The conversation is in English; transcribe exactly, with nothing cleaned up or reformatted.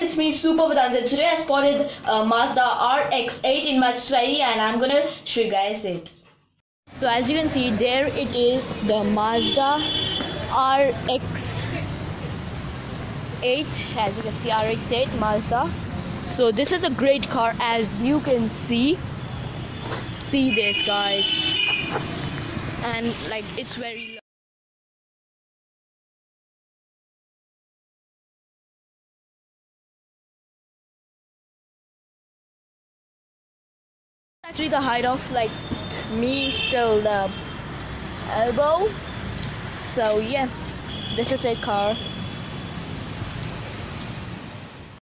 it's me Super Vedanta. Today I spotted a Mazda R X eight in my society and I'm gonna show you guys it. So as you can see, there it is, the Mazda R X eight. As you can see, R X eight Mazda. So this is a great car, as you can see. See this, guys, and like it's very low. Actually the height of like me till the elbow. So yeah, this is a car.